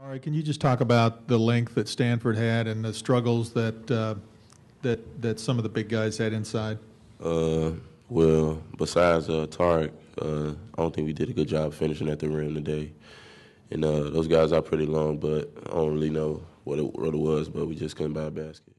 All right, can you just talk about the length that Stanford had and the struggles that some of the big guys had inside? Well, besides Tarek, I don't think we did a good job finishing at the rim today. And those guys are pretty long, but I don't really know what it was, but we just couldn't buy a basket.